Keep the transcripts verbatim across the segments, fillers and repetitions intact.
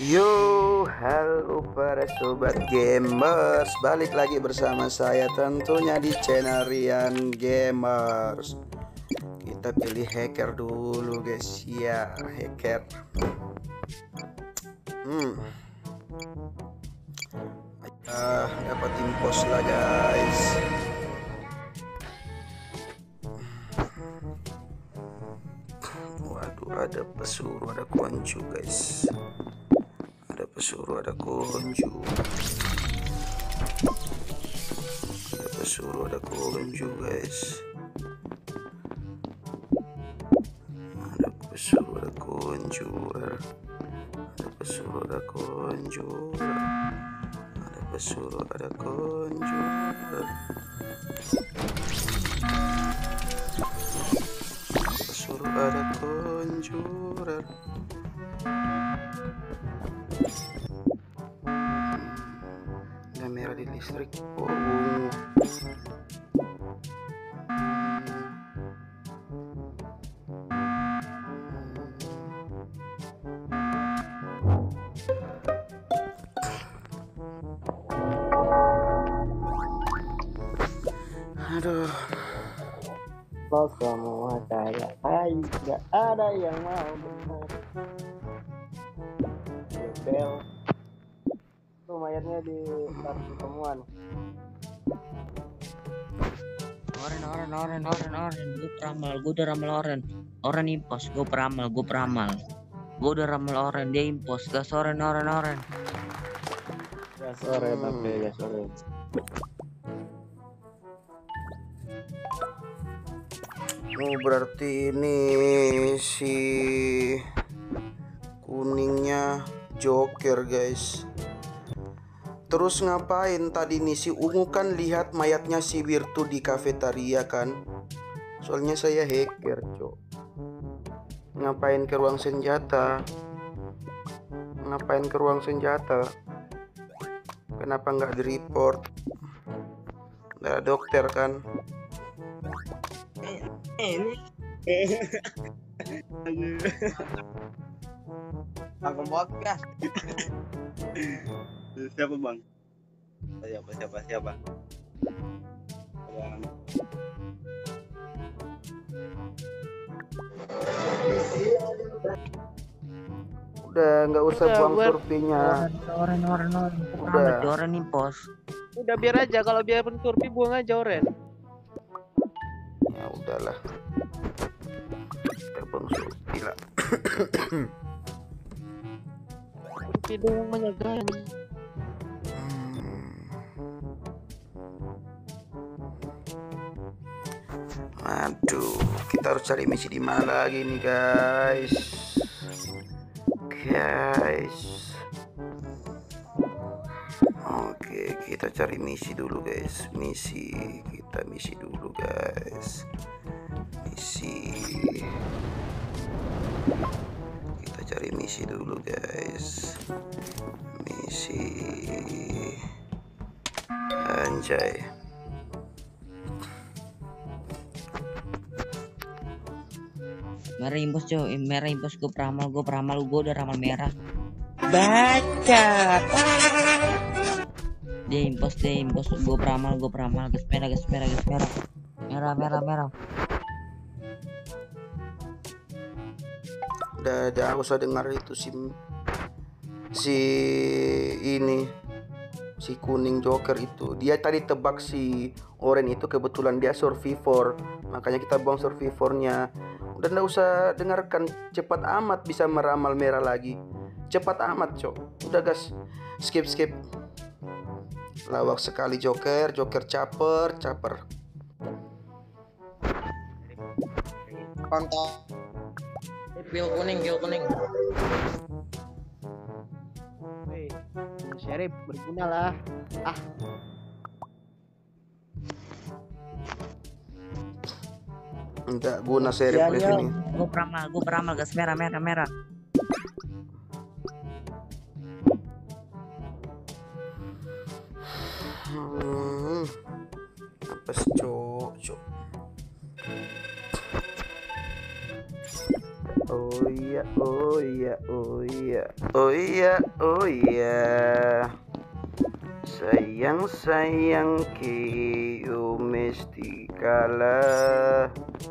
Yo, halo para sobat gamers, balik lagi bersama saya tentunya di channel Rian Gamers. Kita pilih hacker dulu guys, ya hacker. Hmm, ah, dapat impos lah guys. Waduh, ada pesuruh, ada koncu guys. Ada pesuruh, ada konju. Ada pesuruh, ada konju guys. Ada pesuruh, ada konju. Ada pesuruh, ada konju. Ada pesuruh, ada konju. Pesuruh, ada konjurer. Nggak merah di listrik. Oh, ungu. Aduh. Kau semua saya, hai, nggak ada yang mau benar. Bel, tuh mayatnya di pertemuan. Oren, oren, oren, oren, oren, gue peramal, gue udah ramal oren, oren impos, gue peramal, gue peramal, gue udah ramal oren, dia impos, gas oren, oren, oren. Gas oren, Hmm. oke, gas oren. Oh, berarti ini si kuningnya Joker guys. Terus ngapain tadi nih si ungu kan lihat mayatnya si Wirtu di kafetaria kan? Soalnya saya hacker cok. Ngapain ke ruang senjata? Ngapain ke ruang senjata? Kenapa nggak di report? Ada dokter kan? Ini Aku podcast. Siapa bang? Siapa siapa siapa? Bang. Udah nggak usah Udah, buang buat- surveinya. oren, oren, oren, gue Udah. peramal, dia oren impos. Udah biar aja, kalau biar penturpi buang aja oren. Ya udahlah. Kita buang survei lah. Turpi doang menyegar. Aduh, kita harus cari misi di mana lagi nih guys? Guys. Oke, kita cari misi dulu guys. Misi, kita misi dulu guys. Misi. Kita cari misi dulu guys. Misi. Anjay. Merah impos cow, eh, merah impos, gue peramal, gue peramal, gue udah ramal merah. Baca. Dia impos, dia impos, gue peramal, gue peramal, gas merah, gas merah, gas merah, merah, merah, merah. Udah, udah aku usah dengar itu si si ini si kuning Joker itu. Dia tadi tebak si Oren itu, kebetulan dia survivor, makanya kita buang survivornya. Udah nggak usah dengarkan, cepat amat bisa meramal merah lagi. Cepat amat cok. Udah gas, skip skip. Lawak sekali Joker, Joker caper, caper. Kontak. Pil kuning, pil kuning. Wih, Sheriff berguna lah. Ah, Enggak guna serif Yo, di yo, sini. gue peramal, gue peramal, gas merah, merah, merah. Hmm. Apa sih cok, cok? Oh iya, oh iya, oh iya, oh iya, oh iya. Sayang sayang kiyo mesti kalah.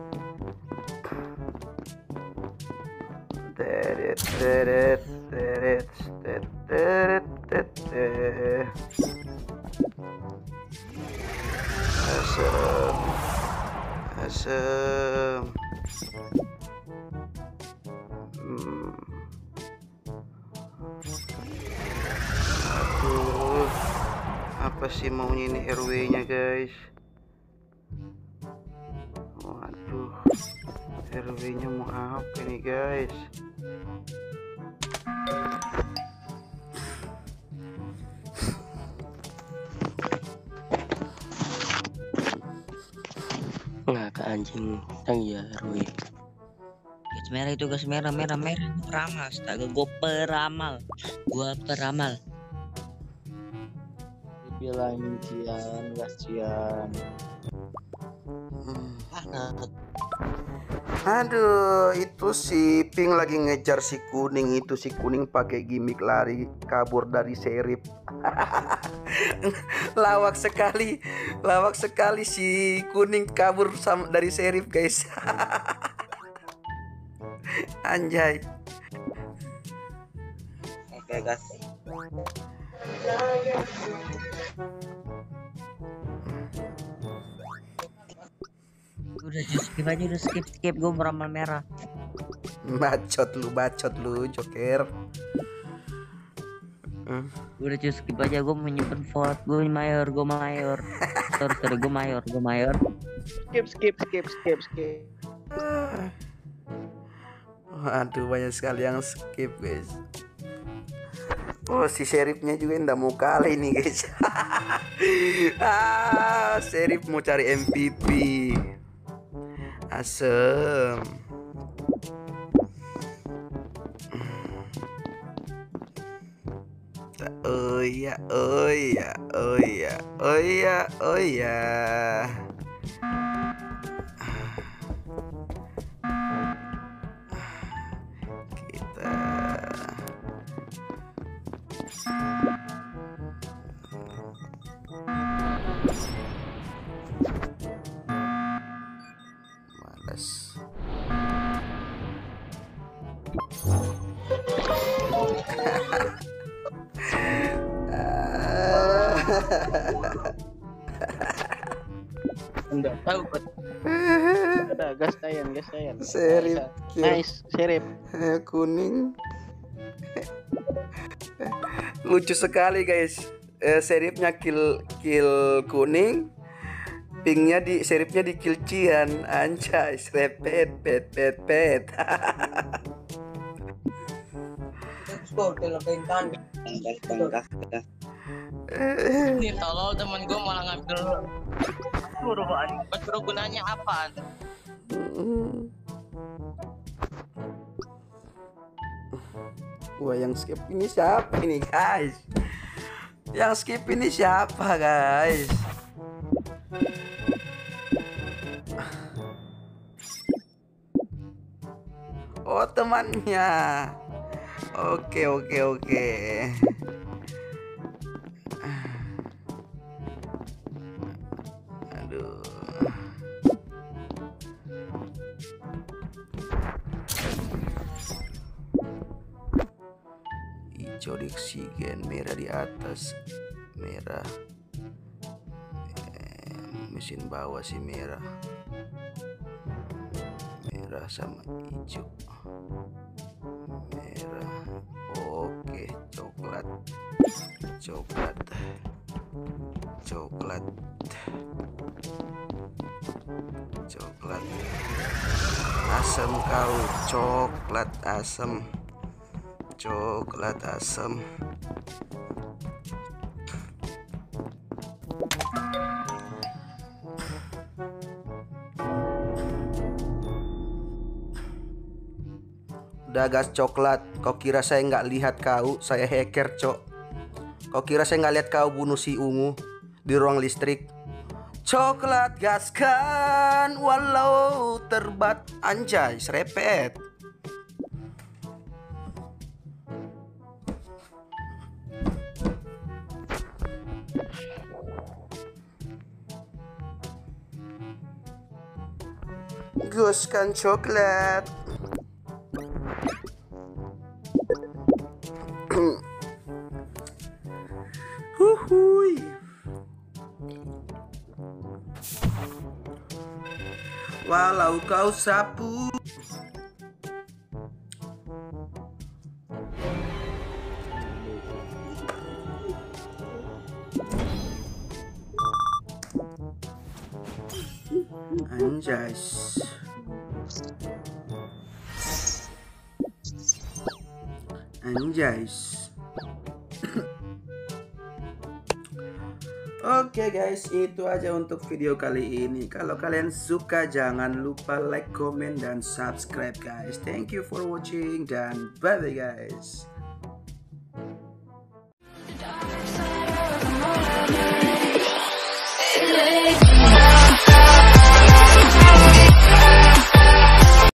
Teret teret teret teret teret teret. Asam, asam. Hmm. Aduh, apa sih maunya ini R W-nya guys? Waduh, R W-nya mau apa nih guys? Nggak ke anjing yang ya R W. Gas merah itu gas merah merah merah. Gua peramal, astaga gue peramal. Gua peramal. Dibilangin Cian, gas Cian. Hmm. Ah, Aduh, itu si Pink lagi ngejar si kuning itu si kuning pakai gimmick lari kabur dari serif. Lawak sekali, lawak sekali si kuning kabur sama dari serif guys. Anjay. Oke gas. Udah just skip aja udah skip skip gue peramal merah. Bacot lu, bacot lu, Joker. Hmm. Udah just skip aja gue menyimpan vote. Gue mayor, gue mayor. Terus terus gue mayor, gue mayor. skip skip skip skip skip. Waduh, banyak sekali yang skip guys. Oh, si serifnya juga ndak mau kalah ini guys. Ah, serif mau cari M V P. Asem. Oh iya, oh iya, oh iya, oh iya, oh iya. Kita malas. Enggak tahu kan. Ada gas Cian, gas Cian. Serif Nice, serif. kuning. Lucu sekali guys. Eh, serifnya kill kill kuning, pinknya di serifnya di kill Cian. Anjay, repet pet pet pet. Gas gas gas. Ini tolol temen gue malah ngambil suruh pas suruh gunanya apa? Wah, yang skip ini siapa ini guys? Yang skip ini siapa guys? Oh, temannya. Oke oke oke. Aduh. Hijau di oksigen, merah di atas, merah. Eh, mesin bawah sih merah. Merah sama hijau. Merah. Oke, coklat. Coklat. Coklat. Coklat. Asam kau, coklat asam. Coklat asam. Udah gas coklat. Kau kira saya nggak lihat kau? Saya hacker cok. Kau kira saya nggak lihat kau bunuh si ungu di ruang listrik? Coklat gaskan walau terbat. Anjay, serepet. Goskan coklat. Huhuy. Walau kau sapu. Anjas. Anjas. Oke guys, itu aja untuk video kali ini. Kalau kalian suka jangan lupa like, comment, dan subscribe guys. Thank you for watching dan bye bye guys.